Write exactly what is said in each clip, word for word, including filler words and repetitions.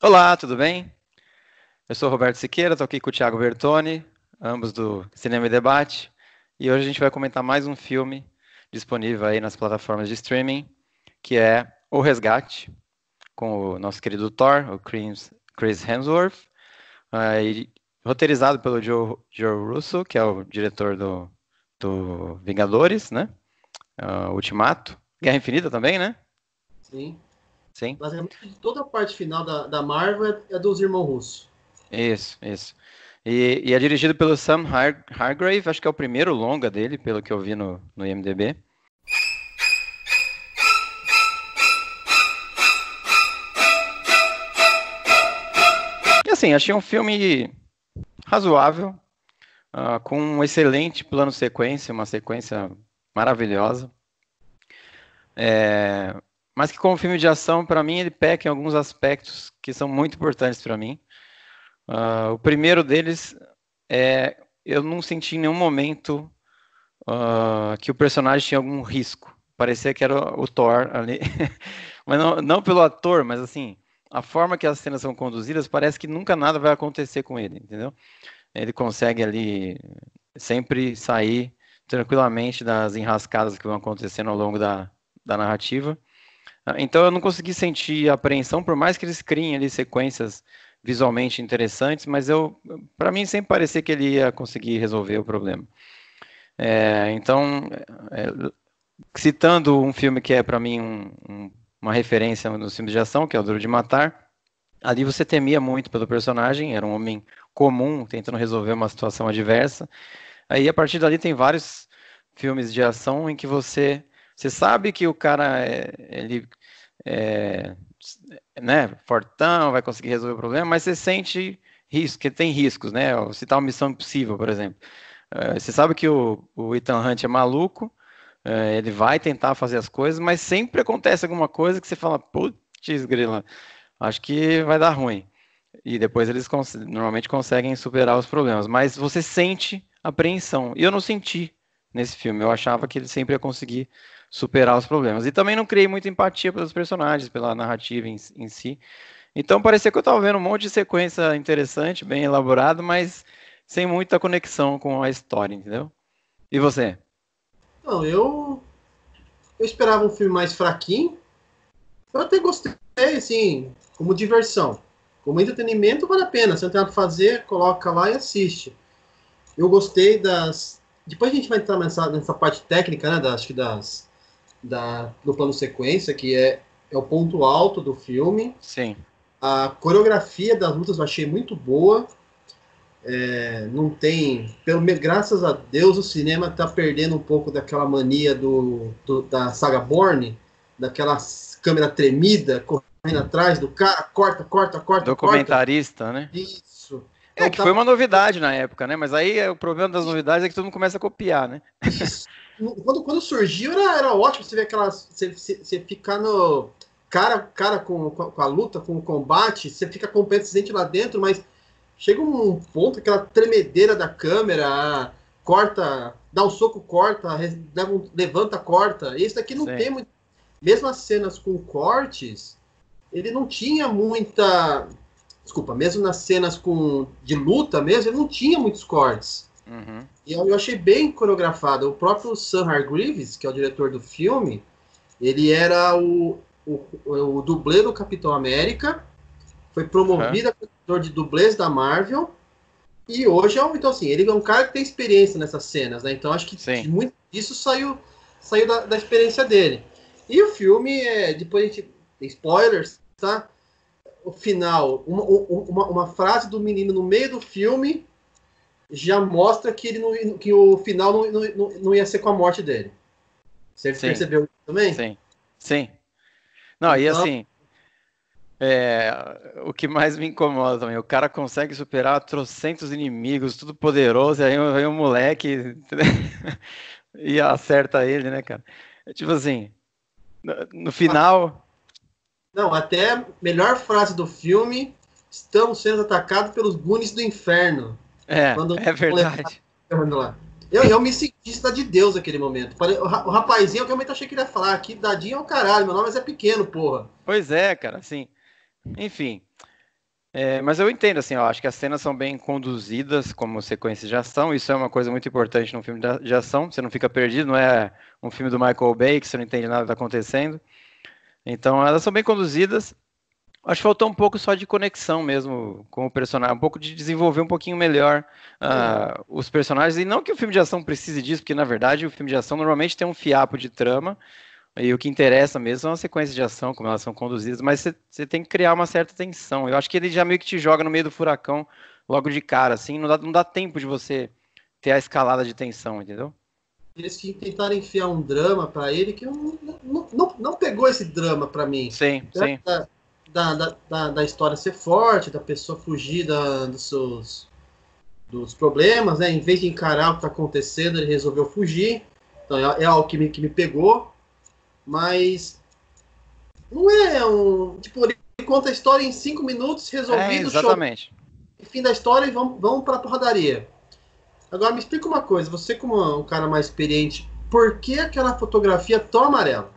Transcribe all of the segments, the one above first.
Olá, tudo bem? Eu sou o Roberto Siqueira, estou aqui com o Thiago Bertoni, ambos do Cinema e Debate, e hoje a gente vai comentar mais um filme disponível aí nas plataformas de streaming, que é O Resgate, com o nosso querido Thor, o Chris, Chris Hemsworth, uh, e roteirizado pelo Joe, Joe Russo, que é o diretor do, do Vingadores, né? Uh, Ultimato. Guerra Infinita também, né? Sim. Sim. Basicamente, toda a parte final da, da Marvel é, é dos irmãos russos. Isso, isso. E, e é dirigido pelo Sam Har Hargrave, acho que é o primeiro longa dele, pelo que eu vi no, no I M D B. E assim, achei um filme razoável, uh, com um excelente plano sequência, uma sequência maravilhosa. É, mas que como filme de ação, para mim, ele peca em alguns aspectos que são muito importantes para mim. Uh, o primeiro deles é, eu não senti em nenhum momento uh, que o personagem tinha algum risco. Parecia que era o Thor ali. Mas não, não pelo ator, mas assim, a forma que as cenas são conduzidas, parece que nunca nada vai acontecer com ele, entendeu? Ele consegue ali sempre sair tranquilamente das enrascadas que vão acontecendo ao longo da, da narrativa. Então eu não consegui sentir apreensão, por mais que eles criem ali sequências visualmente interessantes, mas eu, para mim sempre parecia que ele ia conseguir resolver o problema. É, então, é, citando um filme que é para mim um, um, uma referência nos filmes de ação, que é o Duro de Matar, ali você temia muito pelo personagem, era um homem comum tentando resolver uma situação adversa. Aí a partir dali tem vários filmes de ação em que você você sabe que o cara é, ele é, né, fortão, vai conseguir resolver o problema, mas você sente risco, que tem riscos, né? Vou citar uma Missão Impossível, por exemplo. Uh, você sabe que o, o Ethan Hunt é maluco, uh, ele vai tentar fazer as coisas, mas sempre acontece alguma coisa que você fala, putz, grila, acho que vai dar ruim. E depois eles cons normalmente conseguem superar os problemas, mas você sente apreensão. E eu não senti nesse filme, eu achava que ele sempre ia conseguir superar os problemas. E também não criei muita empatia pelos personagens, pela narrativa em, em si. Então parecia que eu estava vendo um monte de sequência interessante, bem elaborado, mas sem muita conexão com a história, entendeu? E você? Não, eu, eu esperava um filme mais fraquinho. Eu até gostei, assim, como diversão. Como entretenimento, vale a pena. Você não tem nada pra fazer, coloca lá e assiste. Eu gostei das... Depois a gente vai entrar nessa, nessa parte técnica, né? Da, acho que das, da, do plano sequência, que é, é o ponto alto do filme. Sim. A coreografia das lutas eu achei muito boa. É, não tem... Pelo, graças a Deus o cinema está perdendo um pouco daquela mania do, do, da saga Bourne, daquela câmera tremida, correndo atrás do cara, corta, corta, corta, Documentarista, corta. né? Isso. É, Então que tá... foi uma novidade na época, né? Mas aí o problema das novidades é que todo mundo começa a copiar, né? Isso. Quando, quando surgiu era, era ótimo, você vê aquelas... Você, você, você ficar no... Cara, cara com, com a luta, com o combate, você fica competente lá dentro, mas chega um ponto, aquela tremedeira da câmera, corta, dá um soco, corta, levanta, corta. Esse daqui não Sim. tem muito. Mesmo as cenas com cortes, ele não tinha muita. Desculpa, mesmo nas cenas com de luta mesmo, ele não tinha muitos cortes. Uhum. E eu, eu achei bem coreografado. O próprio Sam Hargreaves, que é o diretor do filme, ele era o, o, o dublê do Capitão América. Foi promovido uhum. a diretor de dublês da Marvel. E hoje é um, então assim, ele é um cara que tem experiência nessas cenas, né? Então acho que Sim. muito disso saiu, saiu da, da experiência dele. E o filme, é, depois a gente tem spoilers, tá? O final, uma, uma, uma frase do menino no meio do filme já mostra que, ele não, que o final não, não, não ia ser com a morte dele. Você Sim. percebeu também? Sim. Sim. Não, então... e assim, é, o que mais me incomoda também, o cara consegue superar trocentos inimigos, tudo poderoso, e aí vem um moleque e acerta ele, né, cara? É tipo assim, no, no final... Não, até a melhor frase do filme, estamos sendo atacados pelos Goonies do inferno. É, Quando é verdade. Lá. Eu, eu me senti cidade de Deus naquele momento. O rapazinho, eu realmente achei que ele ia falar, que dadinho é o caralho, meu nome é Pé Pequeno, porra. Pois é, cara, assim, enfim, É, mas eu entendo, assim, eu acho que as cenas são bem conduzidas como sequências de ação, isso é uma coisa muito importante num filme de de ação, você não fica perdido, não é um filme do Michael Bay que você não entende nada que está acontecendo. Então, elas são bem conduzidas. Acho que faltou um pouco só de conexão mesmo com o personagem, um pouco de desenvolver um pouquinho melhor É, ah, os personagens. E não que o filme de ação precise disso, porque na verdade o filme de ação normalmente tem um fiapo de trama, e o que interessa mesmo são as sequências de ação, como elas são conduzidas, mas você você tem que criar uma certa tensão. Eu acho que ele já meio que te joga no meio do furacão logo de cara, assim, não dá, não dá tempo de você ter a escalada de tensão, entendeu? eles que tentaram enfiar um drama pra ele que não, não, não, não pegou esse drama pra mim. Sim, sim. Da, da, da, da, da história ser forte, da pessoa fugir da, dos seus dos problemas, né? Em vez de encarar o que está acontecendo, ele resolveu fugir. Então é, é algo que me, que me pegou, mas não é um. Tipo, ele conta a história em cinco minutos, É, resolvido, show. exatamente. Fim da história e vamos, vamos para a porradaria. Agora me explica uma coisa, você como um cara mais experiente, por que aquela fotografia tão amarela?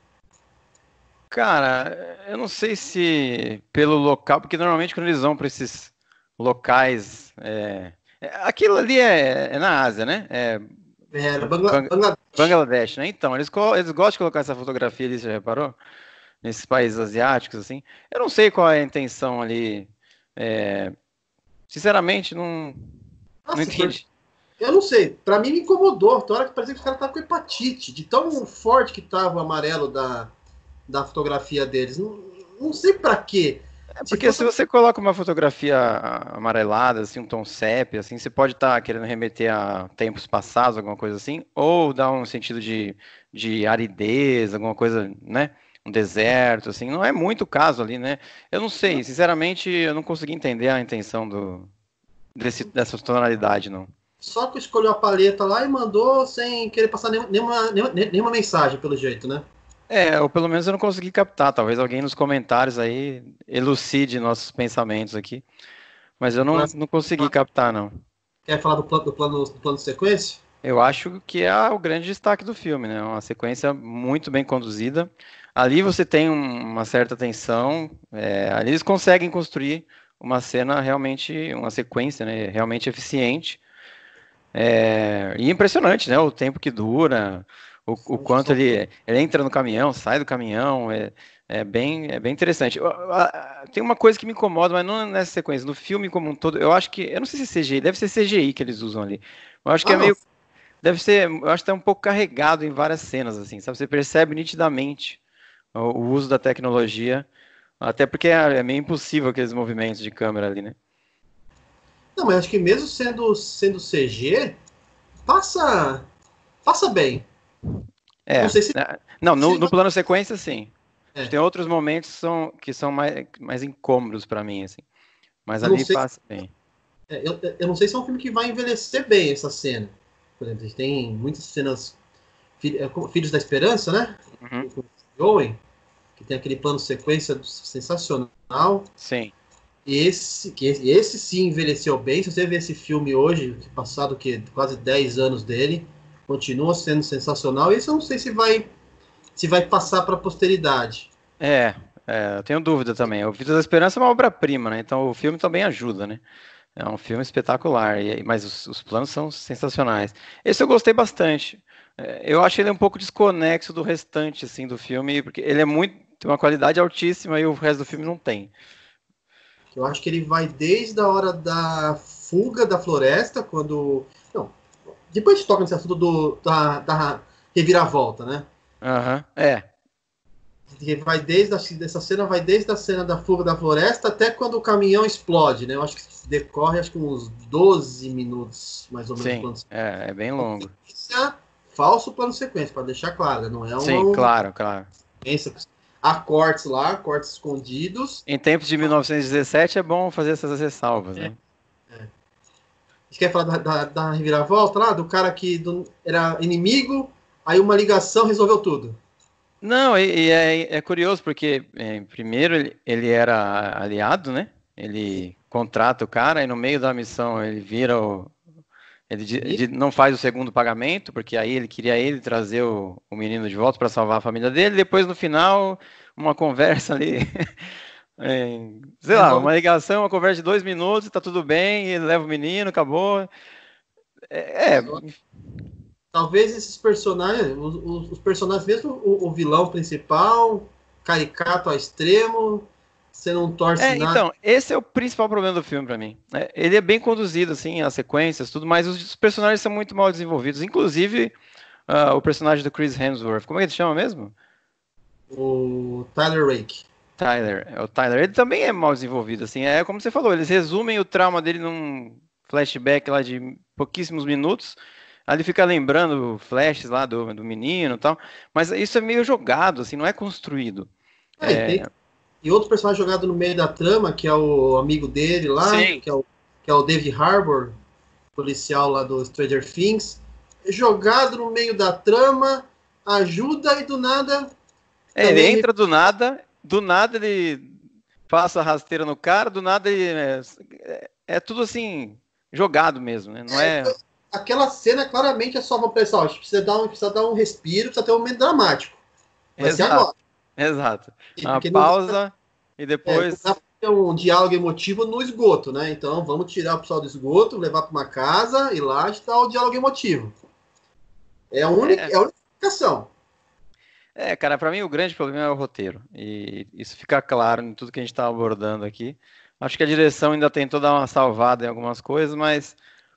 Cara, eu não sei se pelo local, porque normalmente quando eles vão para esses locais, é, é- aquilo ali é, é na Ásia, né? É Era Bangla- Bang- Bangladesh. Bangladesh, né? Então, eles, co- eles gostam de colocar essa fotografia ali, você já reparou? Nesses países asiáticos, assim. Eu não sei qual é a intenção ali. é, Sinceramente, não, não Nossa, por- entendi. eu não sei, pra mim me incomodou. Tem hora que parecia que os caras estavam com hepatite, de tão forte que tava o amarelo da, da fotografia deles. Não, não sei pra quê. É Se porque se fosse. você coloca uma fotografia amarelada, assim, um tom sépia, assim, você pode estar querendo remeter a tempos passados, alguma coisa assim, ou dar um sentido de, de aridez, alguma coisa, né? Um deserto, assim. Não é muito o caso ali, né? Eu não sei, sinceramente, eu não consegui entender a intenção do, desse, dessa tonalidade, não. Só que escolheu a paleta lá e mandou sem querer passar nenhuma, nenhuma, nenhuma, nenhuma mensagem, pelo jeito, né? É, ou pelo menos eu não consegui captar. Talvez alguém nos comentários aí elucide nossos pensamentos aqui. Mas eu não, Agora, não consegui captar, não. quer falar do plano, do plano, do plano de sequência? Eu acho que é o grande destaque do filme, né? Uma sequência muito bem conduzida. Ali você tem um- uma certa tensão. É, ali eles conseguem construir uma cena realmente, uma sequência, né? Realmente eficiente. É, e impressionante, né? O tempo que dura, o, o São, quanto são, ele, ele entra no caminhão, sai do caminhão. É, é bem, é bem interessante. Eu- a- a- Tem uma coisa que me incomoda, mas não nessa sequência, no filme como um todo. Eu acho que, eu não sei se é C G I, deve ser C G I que eles usam ali. Eu acho que ah, é não. meio. Deve ser, eu acho que tá um pouco carregado em várias cenas, assim, sabe? Você percebe nitidamente o, o uso da tecnologia, até porque é, é meio impossível aqueles movimentos de câmera ali, né? Não, mas acho que mesmo sendo, sendo C G, passa, passa bem. É, Não sei se. né? Não, no, se no plano sequência, sim. Acho que é, tem outros momentos que são, que são mais, mais incômodos pra mim, assim. Mas eu não ali sei. passa bem. É, eu, eu não sei se é um filme que vai envelhecer bem essa cena. Por exemplo, a gente tem muitas cenas. Fi- é, como Filhos da Esperança, né? Uhum, Com o Owen, que tem aquele plano sequência sensacional. sim. Esse, que esse, esse sim envelheceu bem. Se você ver esse filme hoje, passado que quase dez anos dele, continua sendo sensacional. Esse eu não sei se vai se vai passar para a posteridade. É, é, eu tenho dúvida também. O Vidas da Esperança é uma obra-prima, né? Então o filme também ajuda, né? É um filme espetacular, e- mas os, os planos são sensacionais. Esse eu gostei bastante. É, eu achei ele um pouco desconexo do restante, assim, do filme, porque ele é muito, tem uma qualidade altíssima e o resto do filme não tem. Eu acho que ele vai desde a hora da fuga da floresta, quando. Não, depois a gente toca nesse assunto do, da, da reviravolta, né? Aham, é, Que vai desde a, dessa cena vai desde a cena da fuga da floresta até quando o caminhão explode, né? Eu acho que decorre acho que uns doze minutos, mais ou menos, o sim, plano é, é bem longo. sequência. Falso plano sequência, para deixar claro, né? Não é Sim, uma claro, claro. sequência. Há cortes lá, cortes escondidos. Em tempos de mil novecentos e dezessete é bom fazer essas ressalvas, É, né? é. A gente quer falar da, da, da reviravolta lá, do cara que do, era inimigo, aí uma ligação resolveu tudo. Não, e, e é, é curioso porque é, primeiro ele, ele era aliado, né? Ele contrata o cara e no meio da missão ele vira o, ele di- E, di- não faz o segundo pagamento porque aí ele queria ele trazer o, o menino de volta para salvar a família dele. Depois no final uma conversa ali em, sei lá, Resolve. uma ligação, uma conversa de dois minutos, tá tudo bem, ele leva o menino, acabou. É, é, Talvez esses personagens, os, os- os personagens, mesmo o, o vilão principal, caricato ao extremo, você não torce é, nada. então, esse é o principal problema do filme pra mim. É, ele é bem conduzido, assim, as sequências, tudo, mas os, os personagens são muito mal desenvolvidos. Inclusive, ah, o personagem do Chris Hemsworth, como é que ele chama mesmo? O Tyler Rake. Tyler, é o Tyler. Ele também é mal desenvolvido, assim. É como você falou, eles resumem o trauma dele num flashback lá de pouquíssimos minutos. Aí ele fica lembrando flashes lá do, do menino e tal. Mas isso é meio jogado, assim, não é construído. É, e, tem, e outro personagem jogado no meio da trama, que é o amigo dele lá, Sim. que é o, que é o David Harbour, policial lá do Stranger Things. Jogado no meio da trama, ajuda e do nada É, ele também. entra do nada, do nada ele passa a rasteira no cara, do nada ele. É, é- é tudo assim, jogado mesmo, né? Não é. Aquela cena claramente é só uma pessoal, a gente precisa dar um, precisa dar um respiro, precisa ter um momento dramático. Vai ser Exato, agora. exato. Uma Porque não dá, pausa e é, não dá depois. pra ter um diálogo emotivo no esgoto, né? Então vamos tirar o pessoal do esgoto, levar para uma casa e lá está o diálogo emotivo. É a única, É, é a única explicação. É, cara, pra mim o grande problema é o roteiro. E isso fica claro em tudo que a gente tá abordando aqui. Acho que a direção ainda tentou dar uma salvada em algumas coisas, mas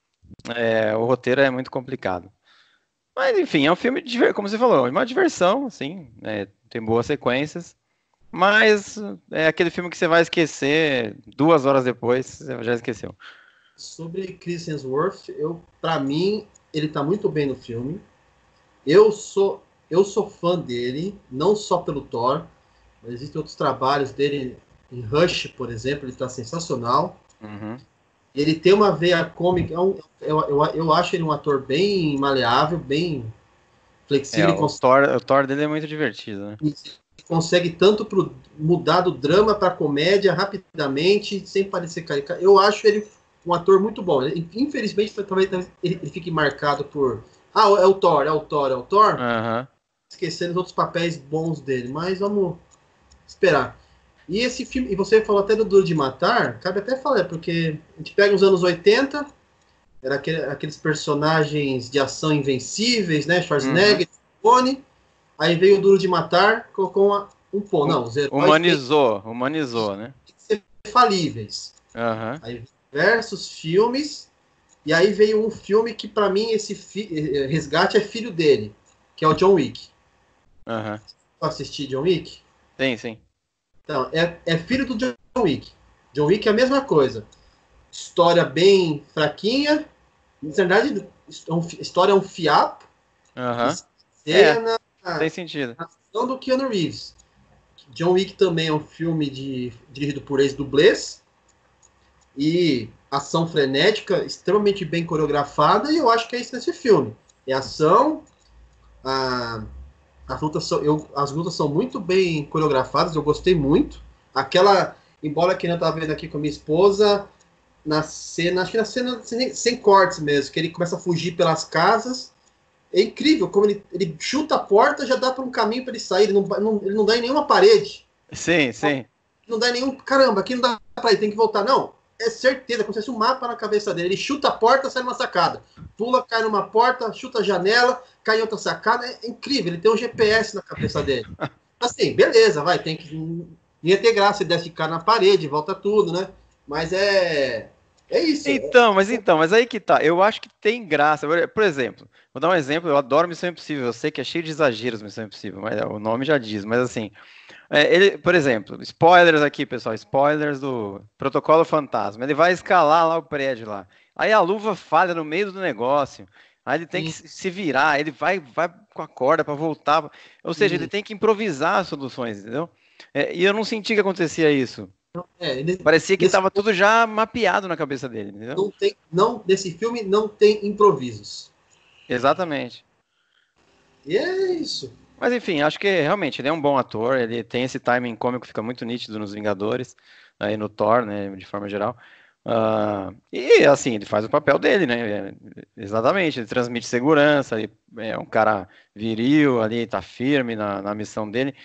é, o roteiro é muito complicado. Mas enfim, é um filme, de, diver- como você falou, é uma diversão, assim, né, tem boas sequências, mas é aquele filme que você vai esquecer duas horas depois, você já esqueceu. Sobre Chris Hemsworth, eu, para mim, ele tá muito bem no filme. Eu sou, eu sou fã dele, não só pelo Thor, mas existem outros trabalhos dele em Rush, por exemplo, ele tá sensacional. Uhum. Ele tem uma veia cômica, é um- eu, eu, eu acho ele um ator bem maleável, bem É, flexível, ele o consegue, Thor, o Thor dele é muito divertido, né? consegue tanto pro, mudar do drama para comédia rapidamente, sem parecer caricato. Eu acho ele um ator muito bom. Ele, infelizmente, talvez ele, ele fique marcado por. Ah, é o Thor, é o Thor, é o Thor. Aham. Esquecendo os outros papéis bons dele, mas vamos esperar. E esse filme, e você falou até do Duro de Matar, cabe até falar, porque a gente pega os anos oitenta, era aquele, aqueles personagens de ação invencíveis, né? Uhum. Schwarzenegger, Stallone. Aí veio o Duro de Matar, colocou uma, um pô, Hu- não, os heróis têm Humanizou, humanizou, né? que ser falíveis. Aham. Aí diversos filmes, e aí veio um filme que para mim esse fi, eh, resgate é filho dele, que é o John Wick. Aham. Eu assisti John Wick? Sim, sim. Então, é, é filho do John Wick. John Wick é a mesma coisa. História bem fraquinha. Na verdade, a história é um fiapo. E Aham. É, cena tem a sentido. ação do Keanu Reeves. John Wick também é um filme de, dirigido por ex-dublês. E ação frenética, extremamente bem coreografada. E eu acho que é isso nesse filme. É ação. A, as, lutas são, eu, as lutas são muito bem coreografadas. Eu gostei muito. Aquela. Embora que eu estava vendo aqui com a minha esposa, na cena, acho que na cena sem, sem cortes mesmo, que ele começa a fugir pelas casas. É incrível como ele, ele chuta a porta, já dá para um caminho para ele sair, ele não, não, ele não dá em nenhuma parede. Sim, sim. Não dá em nenhum. Caramba, aqui não dá para ir, tem que voltar. Não, é certeza, como se fosse um mapa na cabeça dele. Ele chuta a porta, sai numa sacada. Pula, cai numa porta, chuta a janela, cai em outra sacada. É incrível, ele tem um G P S na cabeça dele. Assim, beleza, vai, tem que. Ia ter graça se desse ficar na parede, volta tudo, né? Mas é. É isso. Então, mas então, mas aí que tá. Eu acho que tem graça. Por por exemplo, vou dar um exemplo. Eu adoro Missão Impossível. Eu sei que é cheio de exageros Missão Impossível, mas o nome já diz. Mas assim, é, ele, por exemplo, spoilers aqui, pessoal. Spoilers do Protocolo Fantasma. Ele vai escalar lá o prédio lá. Aí a luva falha no meio do negócio. Aí ele tem que Sim, se se virar. Ele vai, vai com a corda para voltar. Ou seja, ele sim. tem que improvisar as soluções, entendeu? É, e eu não senti que acontecia isso. É, ele, Parecia que nesse, estava tudo já mapeado na cabeça dele, entendeu? não tem, não, nesse filme não tem improvisos. Exatamente. E é isso. Mas enfim, acho que realmente ele é um bom ator, ele tem esse timing cômico que fica muito nítido nos Vingadores, aí no Thor, né, de forma geral. Ah, e assim, ele faz o papel dele, né? é, Exatamente, ele transmite segurança, ele é um cara viril ali, tá firme na, na missão dele.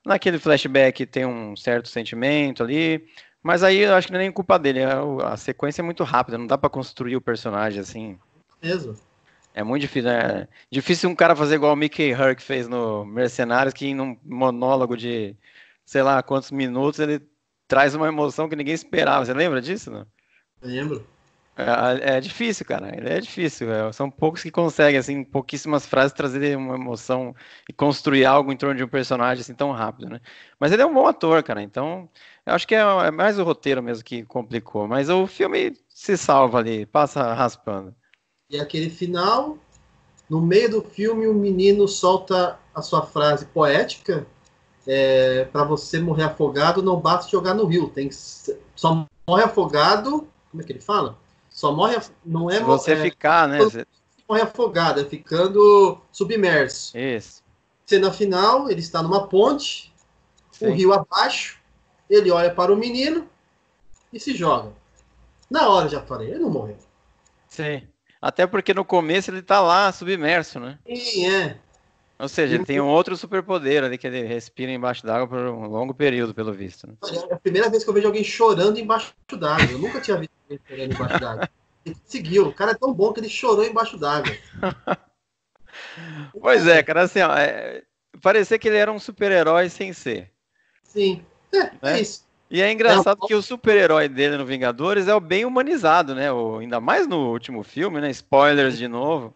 naquele flashback tem um certo sentimento ali, mas aí eu acho que não é nem culpa dele, é o- a sequência é muito rápida, não dá pra construir o personagem assim. Mesmo. É muito difícil, né? Difícil um cara fazer igual o Mickey Rourke fez no Mercenários, que em um monólogo de sei lá quantos minutos ele traz uma emoção que ninguém esperava. Você lembra disso, não? Lembro. É, é difícil, cara. Ele é difícil. é, São poucos que conseguem, assim, em pouquíssimas frases, trazer uma emoção e construir algo em torno de um personagem assim tão rápido, né? Mas ele é um bom ator, cara. Então, eu acho que é, é mais o roteiro mesmo que complicou. Mas o filme se salva ali, passa raspando. E aquele final, no meio do filme, o menino solta a sua frase poética: é, para você morrer afogado, não basta jogar no rio. Tem que ser- só morre afogado. Como é que ele fala? Só morre. af- Não é, Se mo- você é ficar, né? você- morre afogado, é ficando submerso. Isso. Cena final, ele está numa ponte, o Sim. rio abaixo, ele olha para o menino e se joga. Na hora eu já falei, ele não morreu. Sim. Até porque no começo ele tá lá submerso, né? Sim, é. Ou seja, ele tem um outro superpoder ali que ele respira embaixo d'água por um longo período, pelo visto, né? É a primeira vez que eu vejo alguém chorando embaixo d'água. Eu nunca tinha visto alguém chorando embaixo d'água. Ele conseguiu. O cara é tão bom que ele chorou embaixo d'água. Pois é, cara, assim, ó, é... parecia que ele era um super-herói sem ser, Sim. É, é né? isso. E é É, engraçado que o super-herói dele no Vingadores é o bem humanizado, né? O... Ainda mais no último filme, né? Spoilers de novo.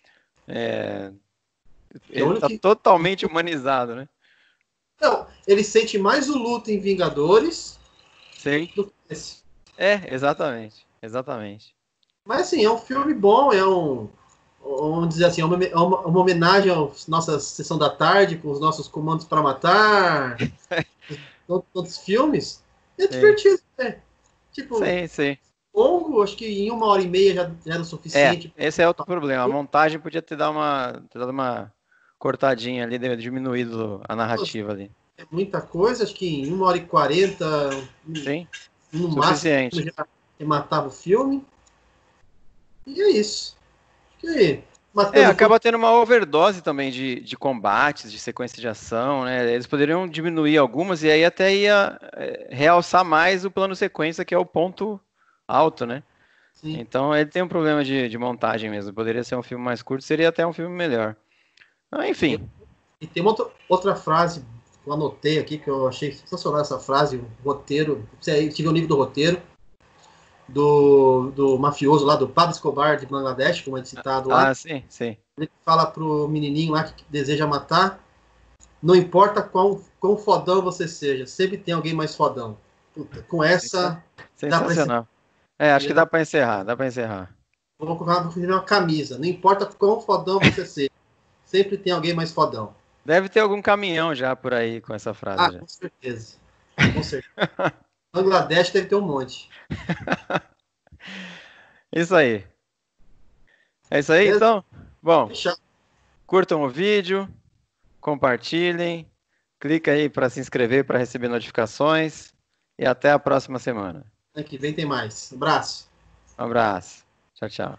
é o Ele único tá que. totalmente humanizado, né? Não, ele sente mais o luto em Vingadores Sim. do que esse. É, exatamente. Exatamente. Mas assim, é um filme bom, é um. Vamos dizer assim, é uma, é uma, uma homenagem à nossa sessão da tarde, com os nossos comandos para matar, todos os filmes. É Sim, divertido, né? Tipo, sim, sim. longo, acho que em uma hora e meia já, já era o É, suficiente. esse é outro problema. A montagem podia ter dado uma, ter dado uma cortadinha ali, ter diminuído a narrativa ali. É muita coisa, acho que em uma hora e quarenta, Sim, no máximo, suficiente. já matava o filme. E é isso. Acho que É, matando o filme. acaba tendo uma overdose também de, de combates, de sequência de ação, né? Eles poderiam diminuir algumas e aí até ia é, realçar mais o plano sequência, que é o ponto alto, né? Sim. Então ele tem um problema de, de montagem mesmo. Poderia ser um filme mais curto, seria até um filme melhor. Ah, enfim. E tem uma outra, outra frase que eu anotei aqui, que eu achei sensacional essa frase, o roteiro, tive o livro do roteiro, do, do mafioso lá, do Pablo Escobar de Bangladesh, como é citado lá. Ah, sim, sim. Ele fala pro menininho lá que deseja matar, não importa quão, quão fodão você seja, sempre tem alguém mais fodão. Puta, com Sensa- essa, dá pra encerrar. Sensacional. É, acho que dá pra encerrar, dá pra encerrar. Vou colocar uma camisa, não importa quão fodão você seja, sempre tem alguém mais fodão. Deve ter algum caminhão já por aí com essa frase Ah, já. com certeza. Com certeza. Bangladesh deve ter um monte. Isso aí. É isso aí, Beleza? então? Bom, Fechado. curtam o vídeo, compartilhem, clica aí para se inscrever para receber notificações e até a próxima semana. Ano que vem tem mais. Abraço. Um abraço. Tchau, tchau.